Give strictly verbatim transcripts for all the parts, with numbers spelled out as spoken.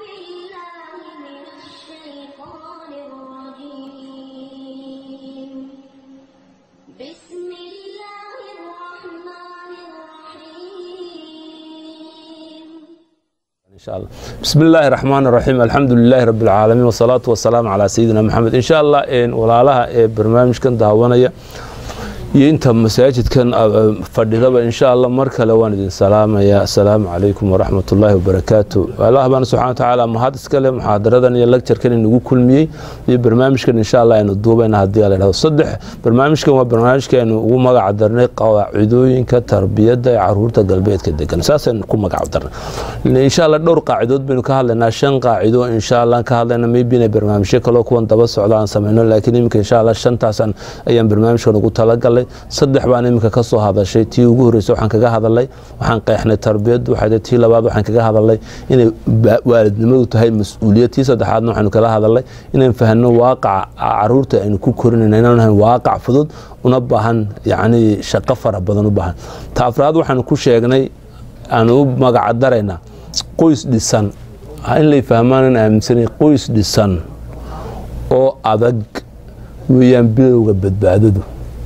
بالله من الشيطان الرجيم بسم الله الرحمن الرحيم إن شاء الله. بسم الله الرحمن الرحيم. الحمد لله رب العالمين والصلاة والسلام على سيدنا محمد. إن شاء الله إن ولا لها برنامج كان دعوانا ينتهي مساجد كان فردها إن شاء الله مركز لوان السلام يا السلام عليكم ورحمة الله وبركاته. الله سبحانه وتعالى ما هذا سكلم محاضرة يلكتر كان نقول كل مية برنامج كان إن شاء الله إنه دوبه إنه هدي على هذا الصدق برنامج كان وبرنامج كان وما قعدرنا قواعدين كتربية عروض قلبية كده كان أساسا نكون ما قعدرنا إن شاء الله دور قاعدات بينو كهلنا شن قاعدو إن شاء الله كهلنا ما بين برنامج كله كون تبص على سمعنا لكن يمكن إن شاء الله شن تاسن أيام برنامج كنا قلت لك صدح بان imika ka soo hadashay tii ugu horeysay waxaan kaga hadalay waxaan qeexnay tarbiyadu waxay tii labaad waxaan kaga hadalay inay waalidnimadu tahay mas'uuliyad tii saddexaadna waxaan kala hadalay inaan fahanno waaqaca caruurta aynu ku korinayna inaan waaqac fudud una baahan yaani shaqo fara badan u baahan taafraad waxaan ku sheegnay aan u magac darayna qoys dhisan in la fahmaan in aaminsanay qoys dhisan oo adag weeyaan bilowga badbaadadu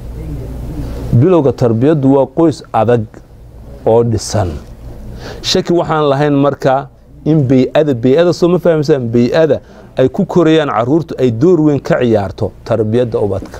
bilowga tarbiyadu waa qoys adag oo dhisan shaki waxaan lahayn marka in bay'ada bay'ada soo ma fahamsan bay'ada ay ku korayaan caruurtu ay door weyn ka ciyaarto tarbiyada ubadka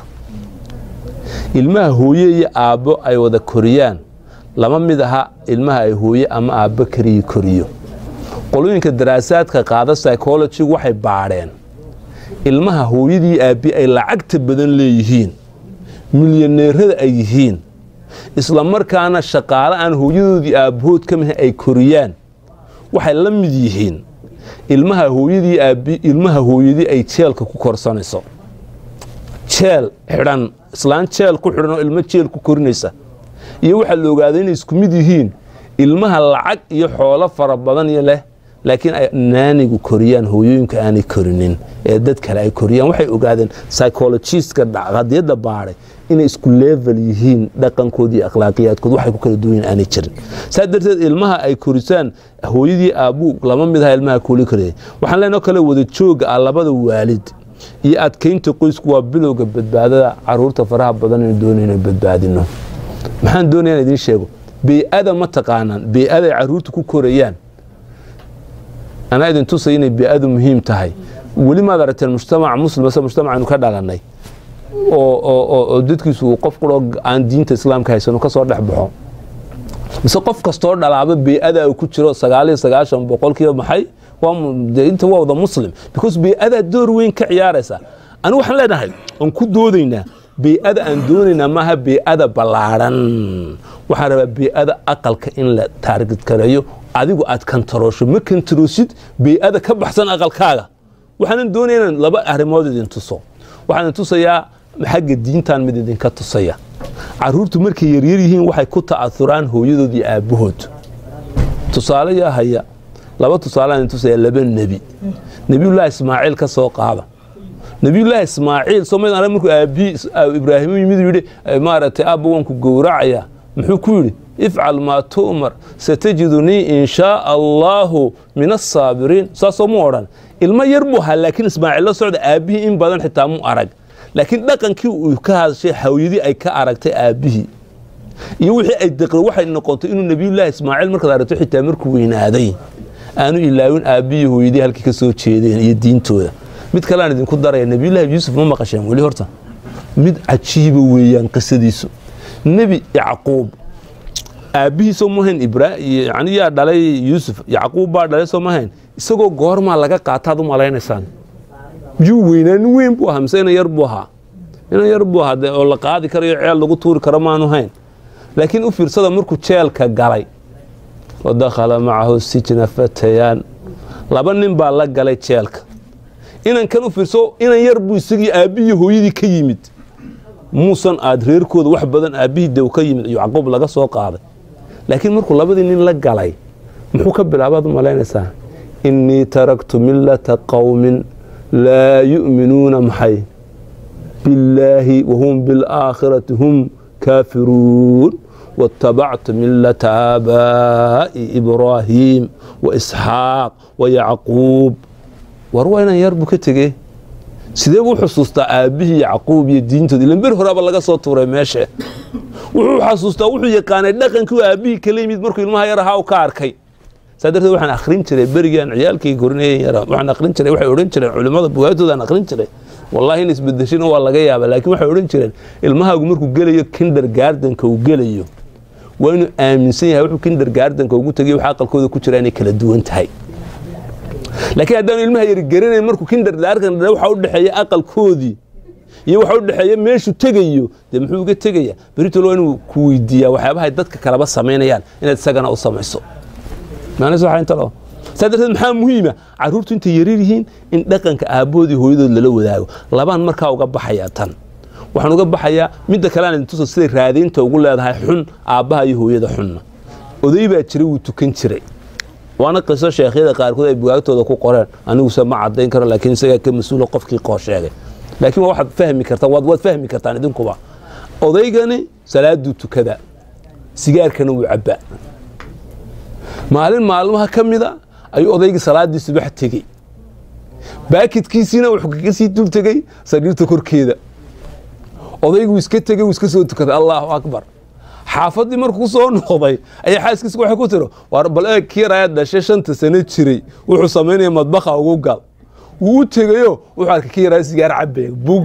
ilmaha hooyo iyo aabo ay wada koriyaan lama mid aha ilmaha ay hooyo ama aabo kariyo koriyo qolooyinka daraasaadka qaada psychology waxay baareen ilmaha hooyadii aabi ay lacagta badan leeyihiin milyaneerada ay yihiin isla markaana shaqaale aan hooyadoodii aabahood ka mid ay koriyaan waxay la mid yihiin ilmaha hooyadii aabi ilmaha hooyadii ay jeelka ku korsanayso jeel xidhan islaan jeel ku xidhan oo ilmo jeel ku korinaysa iyo waxa la ogaaday inay isku mid yihiin ilmaha lacag iyo xoolo fara badan iyo leh laakiin ay naanigu koriyaan hooyooyinka aanay korinin ee dad kale ay koriyaan waxay ogaadeen psychologist-ka dhaqaadiyada baaray inay isku level yihiin dhaqankoodii iyo akhlaaqiyadkooda waxay ku kala duwan aanay jirin sadarteed ilmaha ay korisaan hooyadii aabu lama mid ah ilmaha kooli karey waxaan leenahay kala wada joog ah labada waalid iyo adkeynta qoysku waa bilowga badbaadada caruurta faraha badan ee doonayna badbaadino maxaan doonayaa idin sheego bay'ada ma taqaanaan bay'ada caruurtu ku korayaan أنا إذا توصيني بأدو مهم تهاي ولي ما درت المجتمع مسلم مثلا مجتمع إنه كذا لنا أو أو أو دتك سو قف قرق عن دين الإسلام كهيسون وكسر لحبهم بس قف كسر لعبة بأدو وكتير سجالي سجاشم بقول كيا محي وام أنت هو ده مسلم because بأدو دور وين كعيارسه أنا وحنا لنا هاي أنكو دورينا بأدو أندوننا ما هي بأدو بلارن وحنا بأدو أقل كإن لا تارجت كرايو adigu aad kantaroosho ma kantaroosid bay'ada ka baxsan aqalkaaga waxaan doonaynaa laba arrimood idin tuso waxaan tusayaa xagga diintan mid idin ka tusaya caruurtu markay yar yar yihiin waxay ku ta'athuraan hooyadoodii aabahood tusaale yaa haya laba tusaale aan tusaya laba nabi nabiyullah ismaaciil ka soo qaada nabiyullah ismaaciil soomayn ara markuu aabi ibraahim yimid yiri maaragtay aabawanku gowracaya muxuu ku yiri افعل ما تؤمر ستجدني إن شاء الله من الصابرين ساسموران الما يربوها لكن اسماعيل الله سعود أبيه إن بدن حتى مو أرق لكن لكن كي كهذا شيء حويدي أي كأرقت أبيه يوحي أي دقر واحد إنه قلت إنه نبي الله إسماعيل مركز على تحت تمركوين هذين أنا إلا وين أبيه هويدي هالكي كسوت شيء يدين توه مد كلام إذا كنت دري نبي الله يوسف ما مقشهم ولي هرتا مد عجيب ويان قصديسو نبي يعقوب أبيه سموهن إبراهيم يعني يا دلائي يوسف يعقوب بعد دلائي سموهن إسقو غورما لقى قاتادو ملاين إنسان جوينا نوين بوها مسينا يربوها هنا يربوها ده ولا قاعد كريه عيال لقو تور كرمانو هين لكن أفير صدا مركو تشيل كجالي ودخل معه السجن فتيان لبنن بالله جالي تشيلك إن كانوا في صو إن يربو يسقي أبيه هو يدي كيمت موسى أدرير كود واحد بدن أبيه ده وكيمت يعقوب لقى سوق هذا لكن مركو لبدن إن لقى علي محوك بالعباد ملاين إنسان إني تركت ملة قوم لا يؤمنون محي بالله وهم بالآخرة هم كافرون واتبعت ملة آباء إبراهيم وإسحاق ويعقوب وروينا يربو كتجي سيده و حسوستا ابيه يعقوب يا دينتود لان بير هورaba laga soo tuuray meesha wuxuu xasuustaa wuxuu yaqaanay dhaqankii aabihi kala yimid markuu ilmaha yar ahaa ka arkay sadarteed waxaan akhrin jiray barigaan ciyaalkii gorinayay yar waxaan akhrin jiray waxay oran jireen culimada bugaagtooda aan akhrin jiray wallahi in isbedeshin waa laga yaabaa laakiin waxay oran jireen ilmahaagu markuu galayo kindergarten-ka uu galayo waa inuu aaminsan yahay wuxuu kindergarten-ka ugu tagay waxa aqalkooda ku jira inay kala duwan tahay laakiin haddaan ilmaha yar garanay markuu kindergarten waxa u dhaxeeya aqalkoodii iyo waxa u dhaxeeya meeshu tagayo de muxuu uga tagaya berito loo inuu ku weydiiyaa waxyaabaha dadka kalaba sameynayaan inaad isagana u samayso maana soo xaynta loo sadarteed maxaa muhiima caruurtu inta yaryar yihiin in dhaqanka aaboodii hooyadood lala wadaago labaan markaa uga baxaya tan waxaan uga baxayaa midda kale aan tuso sida raadinta ugu leedahay xun aabaha iyo hooyada xunna oday baa jiray uu tukan jiray وانا قصه شيخيده qaarkood ay bugaagtooda ku qoreen anigu sama cadeyn karo laakiin isaga ka masuul qofkii qoo sheegay laakiin waxaad fahmi kartaa waad wad fahmi kartaa idinkuba odaygani salaadu tukada sigaarkana uu cabba maalin maalmaha kamida ay odaygii salaadii subax tagay baakidkiisina wuxuu kaga sii dul tagay sariirta korkeeda odaygu iska tagay uu iska soo tukaday Allahu akbar xaafadii markuu soo noqday ay xaaskiisa waxa ku tiro war bal ee kiiraya dhashay shanta sano jiray wuxuu sameeyay madbaxa ugu gal uu tagayo wuxuu arkay kiiraya sigaar cabay buug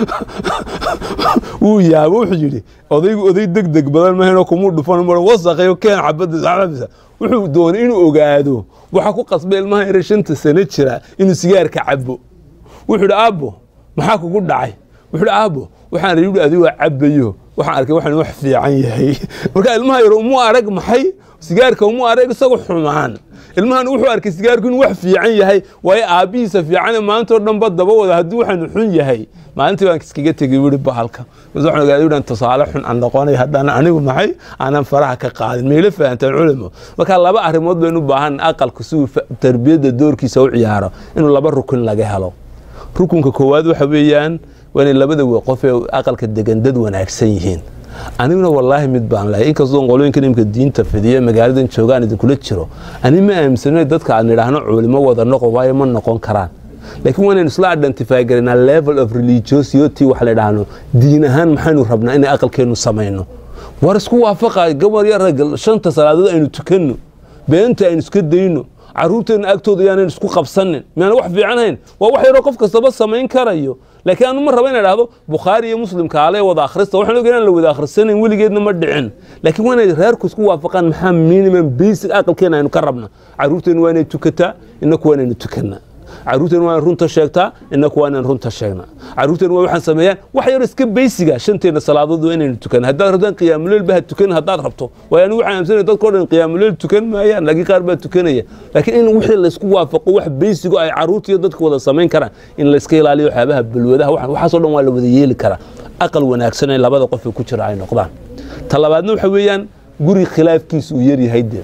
uu yaabo wuxuu yiri odaygu oday degdeg badan ma heno kuma dhufan mar wasaqayo keen cabada cabisa wuxuu doonay inuu ogaado waxa ku qasbay ilmaha yar shanta sano jira inuu sigaarka cabo wuxuu aabo maxaa kugu dhacay wuxuu aabo waxaan riido adigu cabayo waxaan arkay waxaan wax fiican yahay marka ilmaha yar uu arag maxay sigaarka uu arag isagu xumaan ilmahan wuxuu arkay sigaarku inuu wax fiican yahay way aabihiisa fiican maanta oo dhanba daba wada hadii waxaan xun yahay maalintii baan iskaga tagay wiri bahalka waxaan ogaaday inaan tusaale xun aan noqonay haddana anigu maxay aanan faraha ka qaadin meelo fahantaan culimo marka laba arimood baynu u baahan aqalku si tarbiyada doorkiisa u ciyaaro inuu laba rukun laga helo rukunka koowaad waxa weeyaan وأنا لبده وقف أقل كدجندد ونعكسين يهين أنا من والله متبان لا إنك صدق قولين كلام كدين تفديه مجاردين شوقان إذا كل شرو أنا ما أمسنا دتك عن رهنا علماء وذرنا قوايا من نقون كران لكن وأنا نسلا identify قرنا level of religiosity وحلا رهنا دينهان محنو ربنا إن أقل كانوا سمينه ورسكوا وافقة قبل يا رجل شنطة صلاة إنه تكنوا بأنت إنه سكدينه عروتين أكتود يعني نسكو قبصنن يعني واحد في عنهن وواحد يرقف كسبة سمين كرايو لكن أنا مرة بين هذا بخاري مسلم كعليه وضع خرسته وإحنا قلنا لو إذا خرسنا ولي جدنا مردعين لكن وين غيركم سكوا وافقان محمين من بيس الأكل كنا نقربنا عروتين وين تكتا إنك وين نتكنا عروتين وين رون تشجتا إنك وين رون تشجنا عروتين وين حسميان واحد يرسك بيسجا شنتين الصلاة ضد وين نتكنا هذا ردان قيام الليل به تكن هذا ربطه ويعني واحد مثلا تذكر إن قيام الليل تكن ما يعني لقي قارب تكنية لكن إن واحد اللي سكوا وافقوا واحد بيسجا أي عروت يضدك ولا سمين كرا إن اللي سكيل عليه وحبها بالوده واحد وحصل ولا بديل كرا أقل وناكسنا إلا بدأ قف كتير عين نقطان طلباتنا حويان جوري خلاف كيس ويري هيدا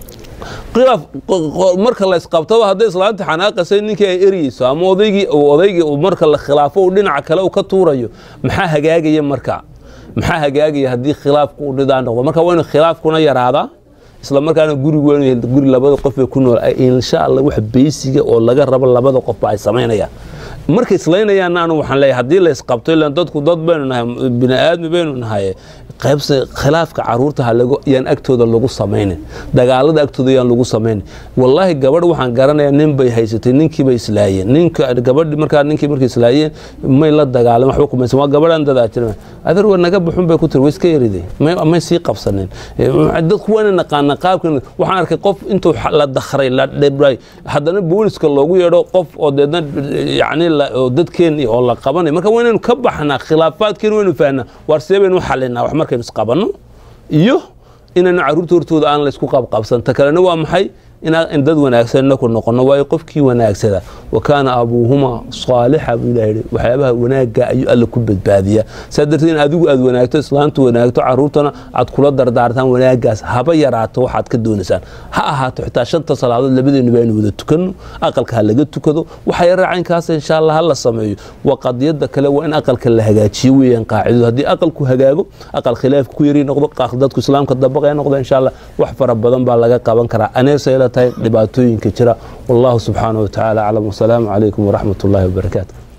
قراف مركل الله إسقاطه هذا إصلاً حناقة سنك إريس أما وضيجي وضيجي ومركل الخلافة ودين عكلا وكتوريو محاها جاجي مركع محاها جاجي هدي خلاف ودان ومركل وين الخلاف كنا يرى هذا إسلام مركل أنا جوري وين جوري لبض قف يكون إن شاء الله واحد بيسي ولا جرب لبض قف بعد سمعين يا مركز إسلامنا يا نانو وحنلاقي هدي الله إسقاطه لأن تدخل ضد بيننا بني آدم بيننا هاي qaybs khilaafka caruurta lagu yaan agtooda lagu sameeyay dagaalada agtooda yaan lagu sameeyay wallahi gabadh waxaan garanayaa nin bay haysatay ninkii bay islaayeen ninka gabadh markaa ninkii markii islaayeen may la dagaalan waxba kuma waa gabadhan dad aajirma adar war naga buxun bay ku tir iska yariday may may sii qabsaneen dadku waan naqaan qaabkan waxaan arkay qof intuu la dakhray la dhibray hadana booliska loogu yeedho qof oo deedna yaani dadkeen oo la qabanay marka waa inaan ka baxnaa khilaafaadkeen waa inuu fahnaa war seebeen u xalinaa wax markay isqabano iyo inaan caruurta hortooda aan la isku qabqabsan ta kalena waa maxay in dad wanaagsan ku noqono way qofkii wanaagsada wakaana abuhuma saaliha bilaahir waxyaabaha wanaaga ayu alla ku badbaadiya sadartiin adigu aad wanaagto islaantu wanaagto caruurtana aad kula dardaartaan wanaagaas haba yaraato waxaad ka doonaysaan ha ahaato xitaa shanta salaadood labadeenu baan wada tukano aqalka laga tukado waxa yar raacinkaas insha Allah la sameeyo waqadiyada kale waa in aqalka la hagaajiyo weeyaan qaacido hadii aqalku hagaago aqal khilaaf ku yiri noqdo qaaq dadku islaamka dabaqay noqdo insha Allah wax fara badan baa laga qaban karaa aneesayla tahay dhibaatooyinka jira wallahu subxaanahu watacaala aclam wasalaamu calaykum waraxmat ullaahi wabarakaatu